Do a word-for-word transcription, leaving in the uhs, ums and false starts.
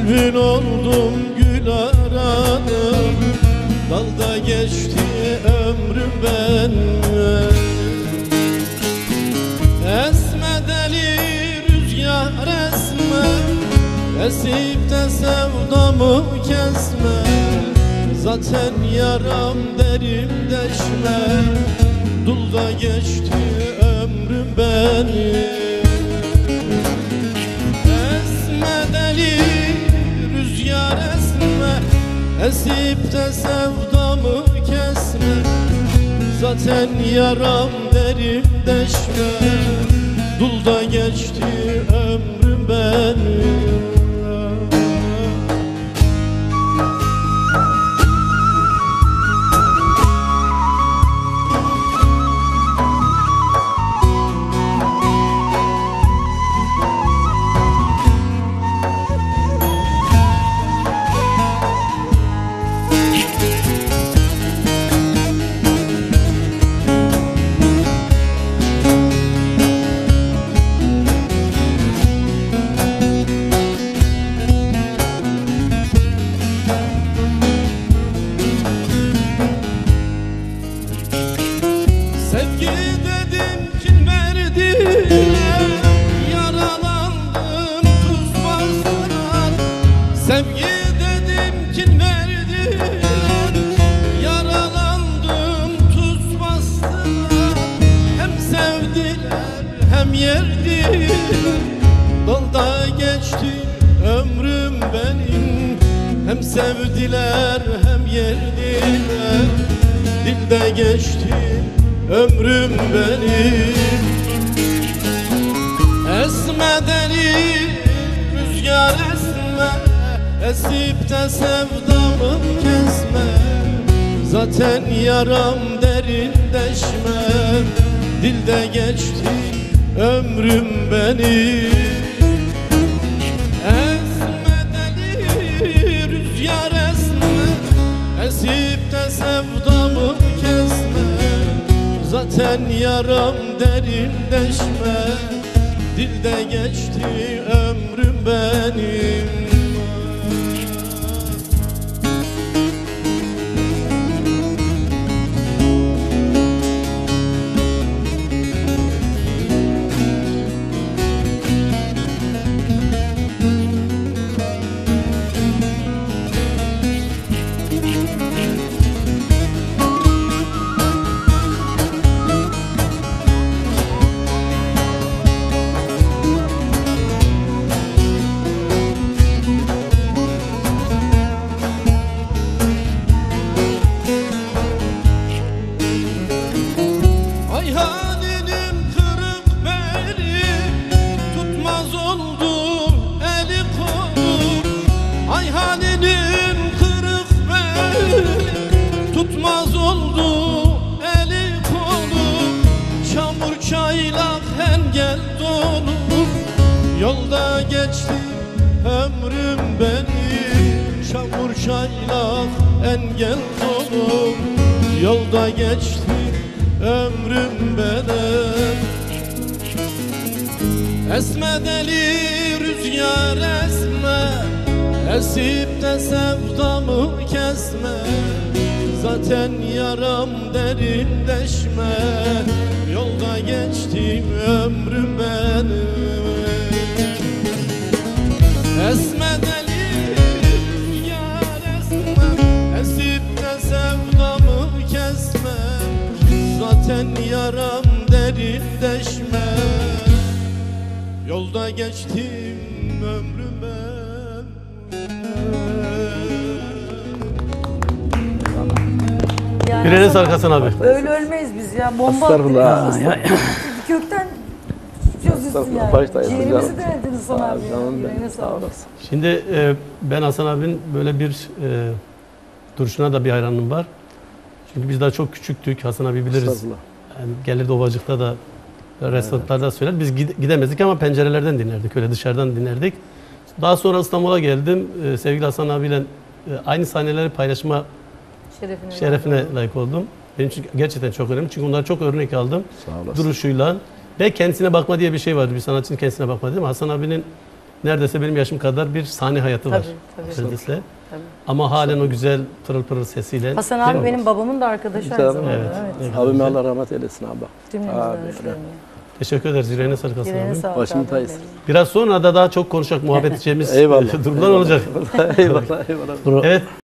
Bülbül oldum gül aradım, dalda geçti ömrüm benim. Esme deli rüzgar esme, esip de sevdamı kesme. Zaten yaram derim deşme, dulda geçti ömrüm benim. Esme deli rüzgar esme, esip de sevdamı kesme. Zaten yaram derim deşme, dulda geçti ömrüm benim. Sevgi dedim kim verdi, yaralandım tuz bastılar. Sevgi dedim kim verdi, yaralandım tuz bastılar. Hem sevdiler hem yerdiler, dalda geçti ömrüm benim. Hem sevdiler hem yerdiler, dilde geçti ömrüm benim. Esme deli rüzgar esme, esip de sevdamı kesme. Zaten yaram derin deşme, dilde geçti ömrüm benim. Esme deli rüzgar esme, esip de sevdamı kesme. Zaten yaram derin deşme, dilde geçti ömrüm benim. Ay halinim kırık benim, tutmaz oldu eli kolum. Ay halinim kırık benim, tutmaz oldu eli kolum. Çamur çaylak engel dolu, yolda geçti ömrüm benim. Çamur çaylak engel dolu, yolda geçti ömrüm benim. Esme deli rüzgar esme, esip de sevdamı kesme. Zaten yaram derin deşme, yolda geçtim ömrüm benim. Esme deli rüzgar esme, esip de sevdamı kesme. Zaten yaram derin deşme, yolda geçtim ömrüm ben. Yani Birine sarkasın abi. öyle ölmeyiz biz ya. Bomba Estağfurullah. attınız. Bir kökten çözüyorsun yani. Başta Ciğerimizi yapacağım. denediniz Hasan abi. ya. Canım Yüreğine benim, sağ sağlık. olasın. Şimdi e, ben Hasan abinin böyle bir e, duruşuna da bir hayranlığım var. Çünkü biz daha çok küçüktük. Hasan abi biliriz. Estağfurullah. Yani gelirdi Ovacık'ta da restoranlarda söyler. Biz gide- gidemezdik ama pencerelerden dinlerdik. Öyle dışarıdan dinlerdik. Daha sonra İstanbul'a geldim. E, sevgili Hasan abiyle e, aynı sahneleri paylaşma Şerefine. şerefine layık oldum. Benim için gerçekten çok önemli. Çünkü onları çok örnek aldım. Sağ olasın. Duruşuyla. Ve kendisine bakma diye bir şey vardı. Bir sanatçının kendisine bakma dedim. Hasan abinin neredeyse benim yaşım kadar bir sahne hayatı var Tabii, tabii. kendisi. Tabii. Ama halen o güzel pırıl pırıl sesiyle. Hasan Değil abi mi? benim babamın da arkadaşı aynı Güzel. zamanda. Evet. Evet. Evet. Abime Allah rahmet eylesin abi. Cümlemizden Abi, söylüyorum. Teşekkür ederiz. Yüreğine sağlık Hasan Yüreğine abi. sağlık Başımın abi. tacısın. Biraz sonra da daha çok konuşacak, muhabbet edeceğimiz Eyvallah. durumlar olacak. eyvallah. Eyvallah. Evet.